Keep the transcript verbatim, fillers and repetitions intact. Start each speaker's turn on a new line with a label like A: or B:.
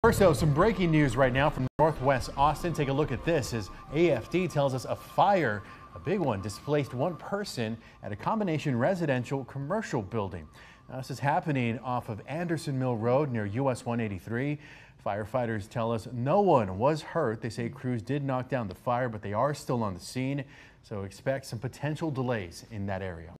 A: So some breaking news right now from Northwest Austin. Take a look at this as A F D tells us a fire, a big one, displaced one person at a combination residential commercial building. Now, this is happening off of Anderson Mill Road near U S one eighty-three. Firefighters tell us no one was hurt. They say crews did knock down the fire, but they are still on the scene. So expect some potential delays in that area.